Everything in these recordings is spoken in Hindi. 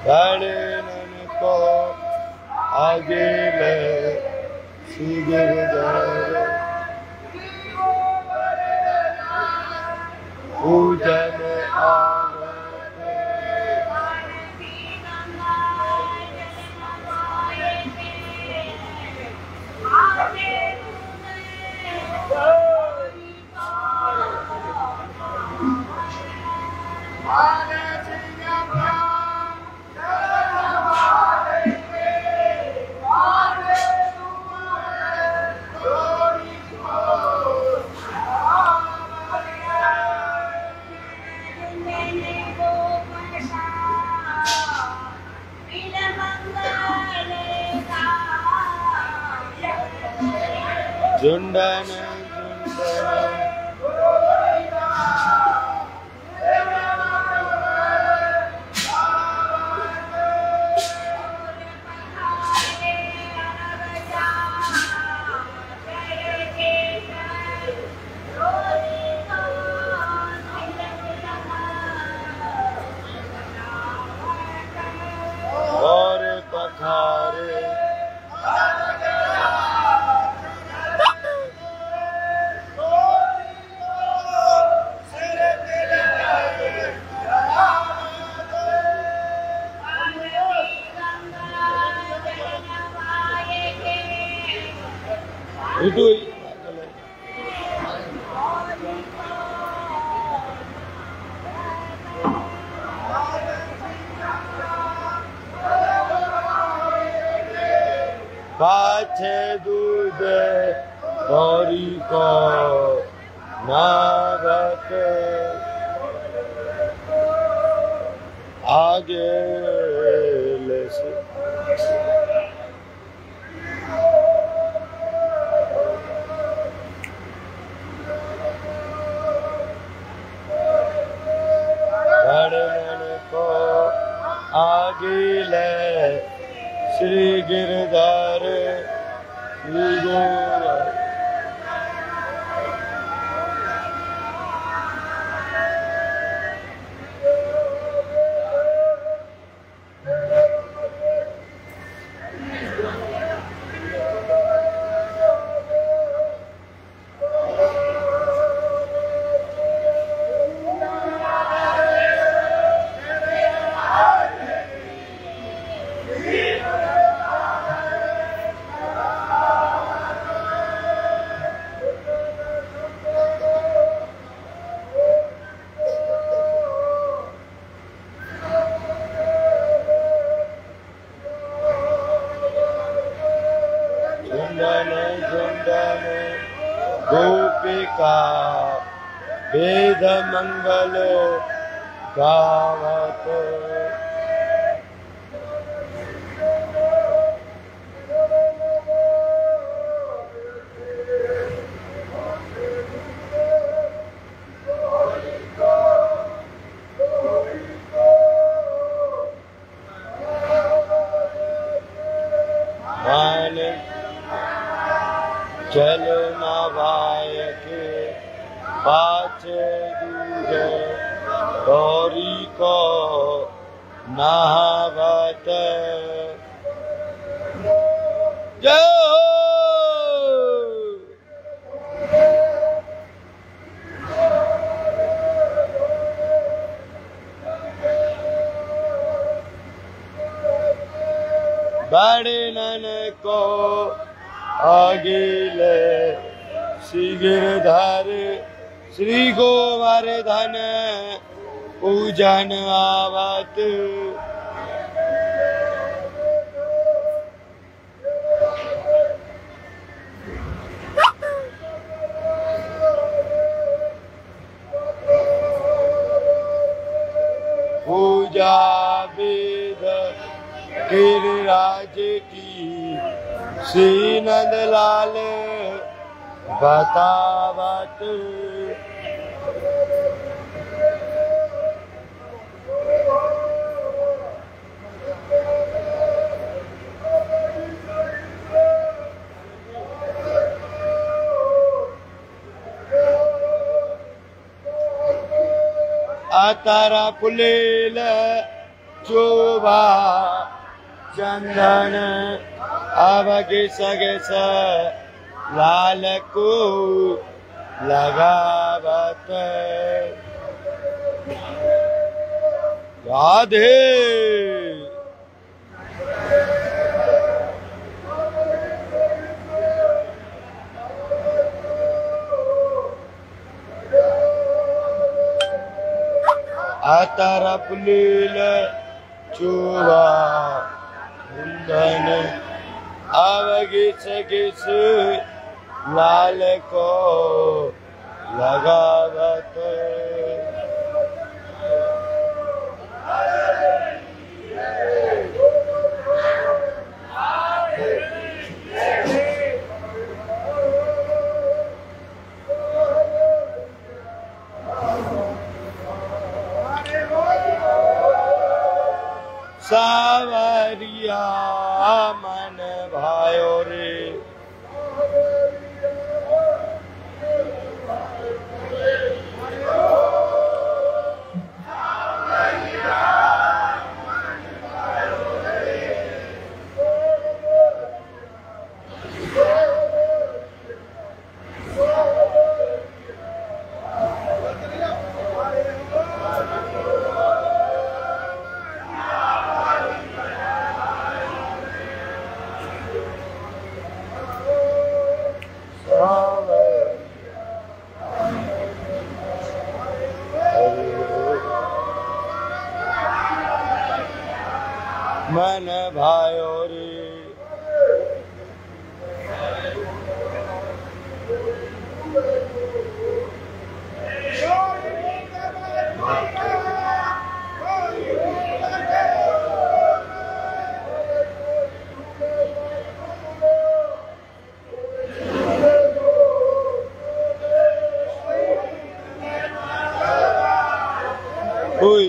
वर्णन को आगे ले गिरधर पूजन झुंडन और पखारे itu पाछे दूध गौरी को नागत आगे ले से को आगे ले श्री गिरधर श्री गोवर गोपिका वेद मंगल गावत मान चलो नवाय के पाछे दूजे गौरी को नहावत जय वर्णन को आगे ले श्री गिरधर श्री गोवर्धन पूजन आवत पूजा वेद गिरिराज की श्री नंदलाल बतावत आतारा पुलेल चोभा चंदन अब घिस घिस लाल को लगावत राधे। अतरफ लील चुवा कुंदन अब घिस घिस लाल को लगावत सावरिया मन भायो रे मन भायो रे कोई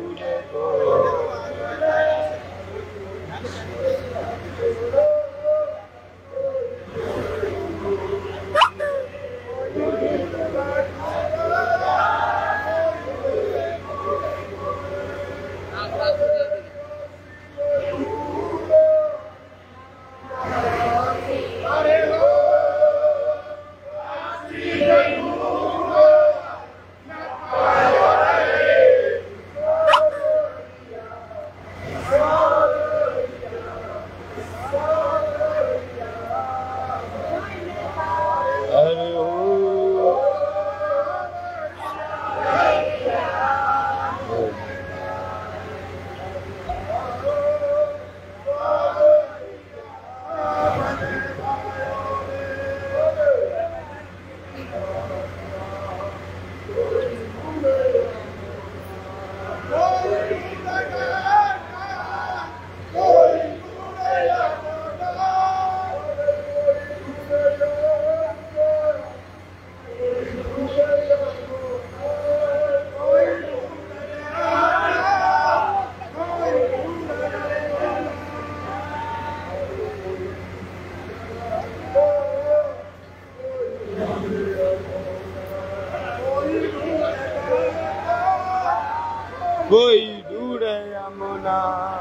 कोई ढूंढे यमुना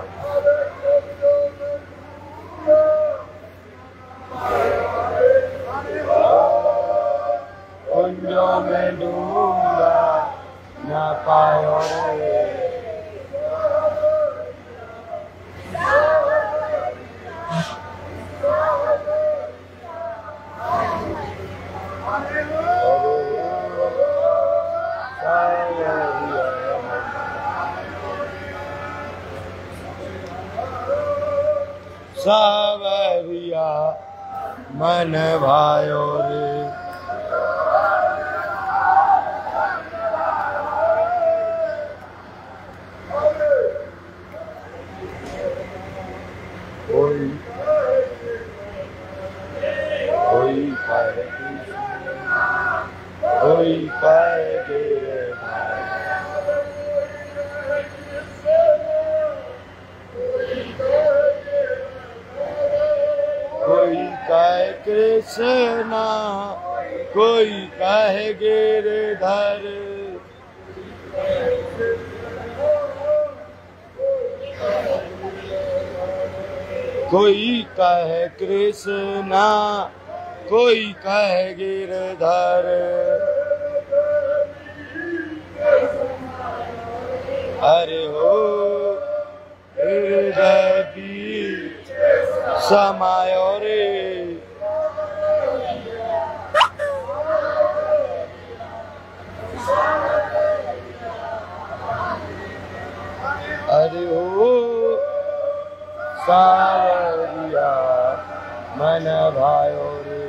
कुंजों में ढूंढा न पायो रे सावरिया मन भायो रे कोई कहे कोई कहे कृष्णा कोई कहे गिरधर कोई कहे कृष्णा, कोई कहे गिरधर। अरे हो हृदय बीच समायो रे। अरे हो सावरिया मन भायो रे।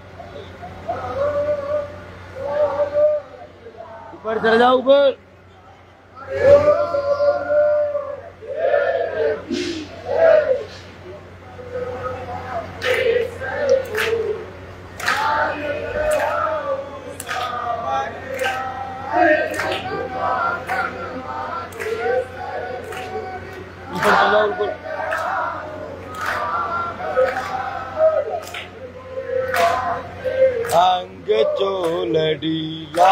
ऊपर चले जाओ ऊपर। अंग चोलडीला,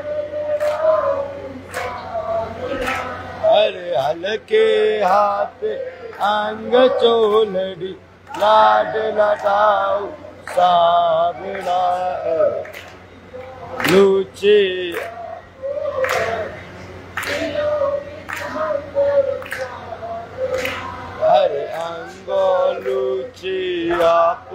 अरे हल्के हाथ अंग चोलडी, लाड लटाओ सावड़ा लूचे। अरे अंगो लूचे आप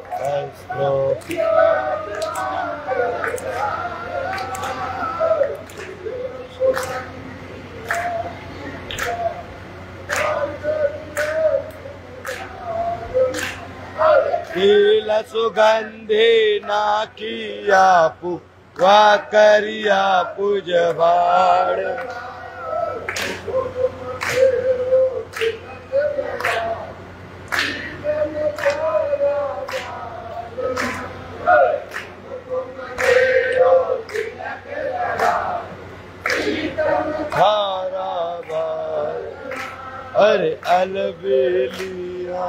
केला सुगंधे ना किया पु वा करिया पूजवाड़। अरे अलबेलिया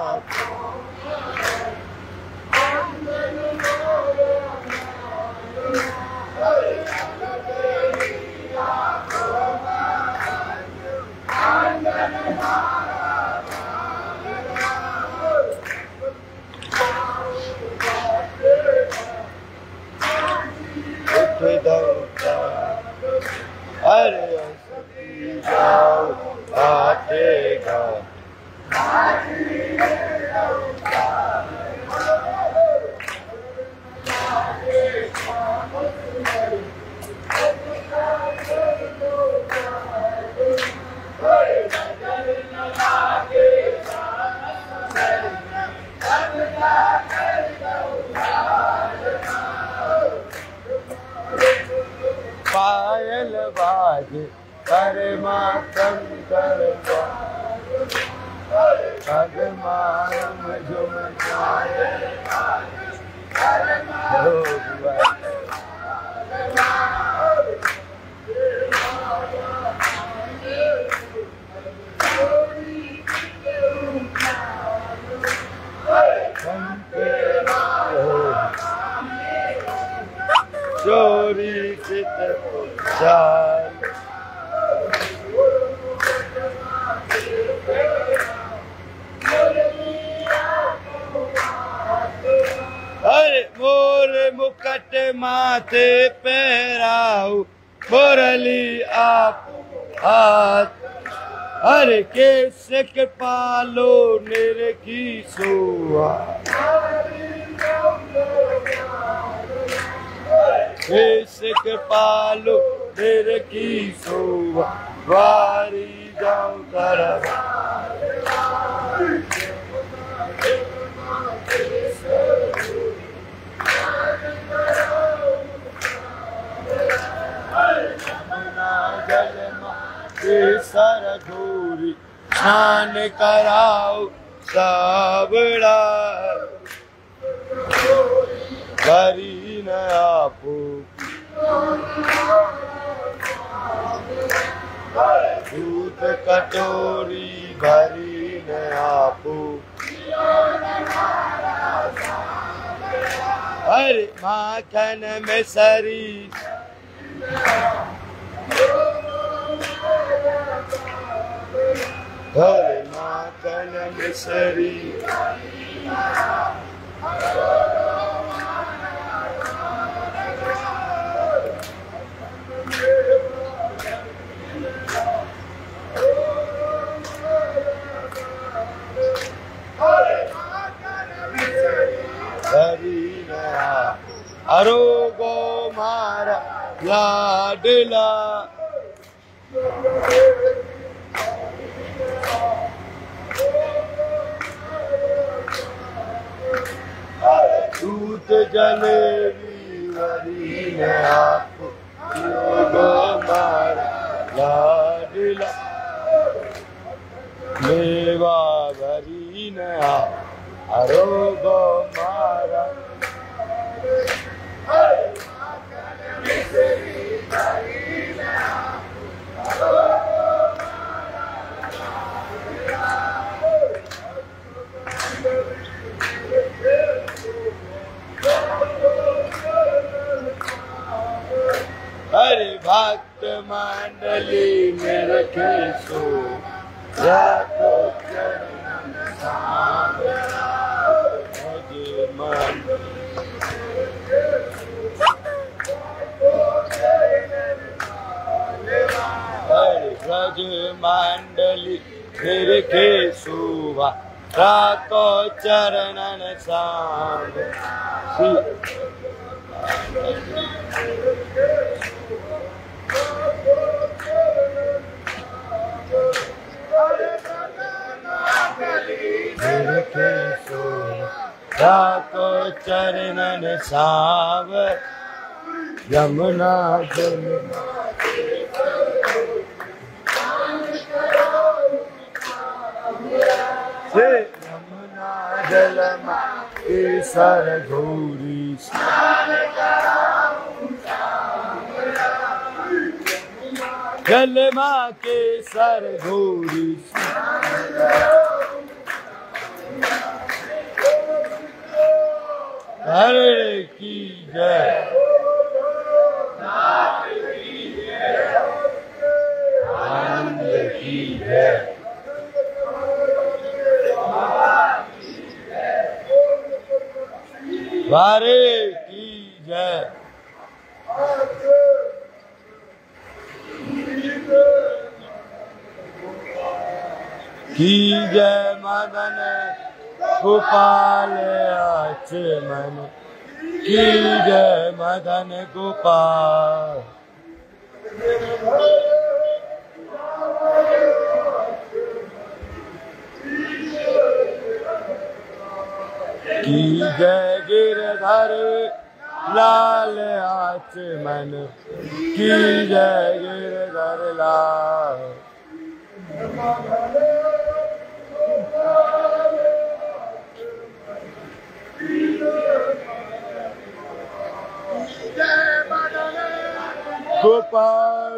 अरे जाओ आटेगा। पायल बाज परमात्म करवा, पगमारम झुम जाए चोरी चित चाल। अरे मोर मुकट माथे पहराऊ, मुरली आप हाथ। अरे केस के पालो नेरे की सोआ, केस के पालो नेरे की सोआ, वारी जाऊं तरफ। सर धूरी स्नान कराओ सावड़ा, करी न आपो दूध कटोरी भरी न आपो। अरे माखन में सरी, हरे माखन में केसरी अरोगो मारा लाडला दूत जलेबी वरीन आप अरोगो मारा लाडला मेवा वरीन आप अरोगो मारा हरे भक्त मंडली में रखे सो रातों ब्रज मंडली फिर के सुवा रातो चरणन साम फिर के सुवा रातो चरणन साव यमुना जल यमुना जलमा केसर गौरी जलमा केसर गौरी हरे की जय आनंद की जय वारे की जय की जय मदन गोपाल आचमन की जय मदन गोपाल की जय गिरधर लाल आचमन की जय गिरधर लाल गोपाल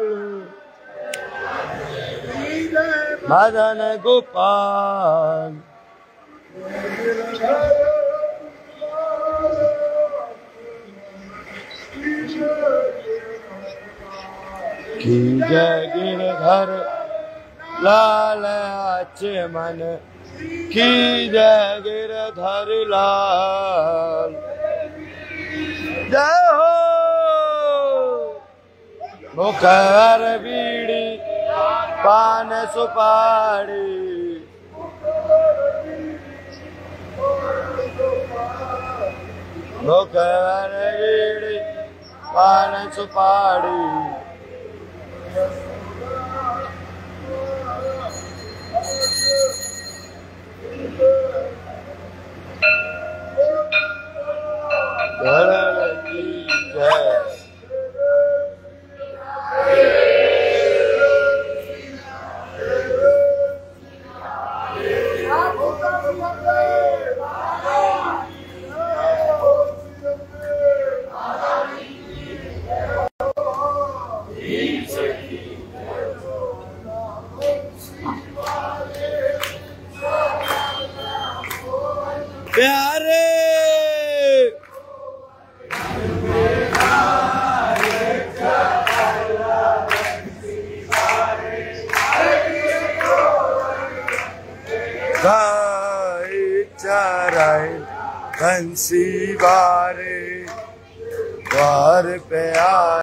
मदन गोपाल की जय गिरधर लाल आचमन की जय गिरधर लाल जय हो मुखर बीड़ी पान सुपारी मुखर बीड़ी पान सुपारी की जय बंसी वारे द्वार पे आ